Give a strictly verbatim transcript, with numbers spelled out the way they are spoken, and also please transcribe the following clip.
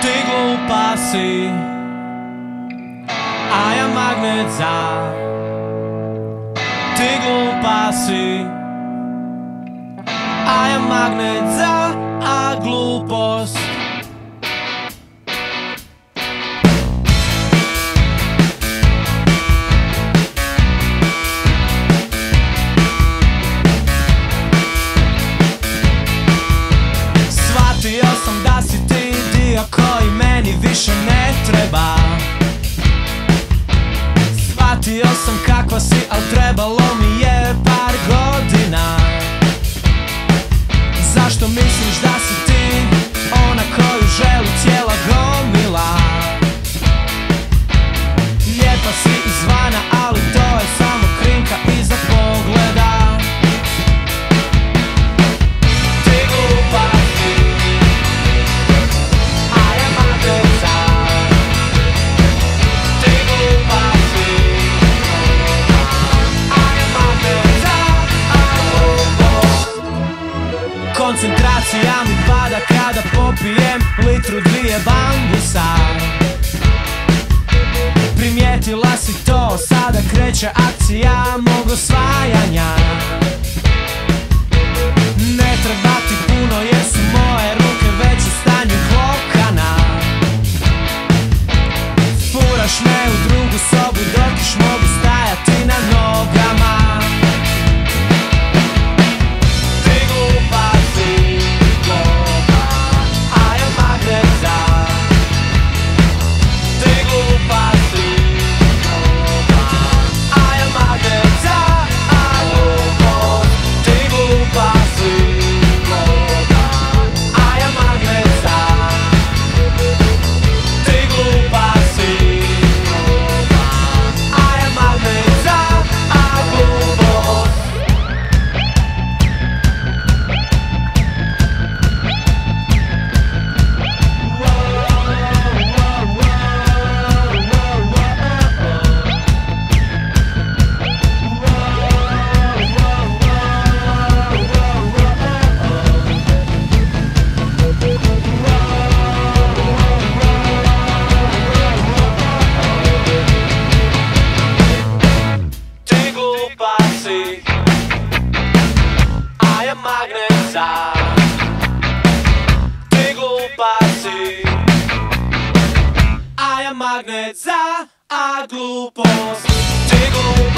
Ti glupa si, a ja magnet za. Ti glupa si, a ja magnet za, a glupost. Shvatio sam da si ti dio koji meni više ne treba. Shvatio sam kakva si, al trebalo mi je par godina. Zašto misliš da si ti ona koju želi cijela gomila? Lijepa si izvana, ali to je samo krinka iza pogleda. Ti glupa si, a ja magnet za. Ti glupa si, a ja magnet za, a glupost. Koncentracija mi pada kada popijem litru dvije bambusa. Primijetila si to, sada kreće akcija mog osvajanja. Ne treba ti puno jer su moje ruke već u stanju klokana. Furaš me u drugu sobu dok još mogu stajati na nogama. Ti glupa si, a ja magnet za. Ti glupa si, a ja magnet za, a glupost. Ti glupa si, a ja magnet za. Ti glupa si, a ja magnet za, a glupost. Ti glupa si, a ja magnet za. Ti glupa si, a ja magnet za, a glupost. Ti glupa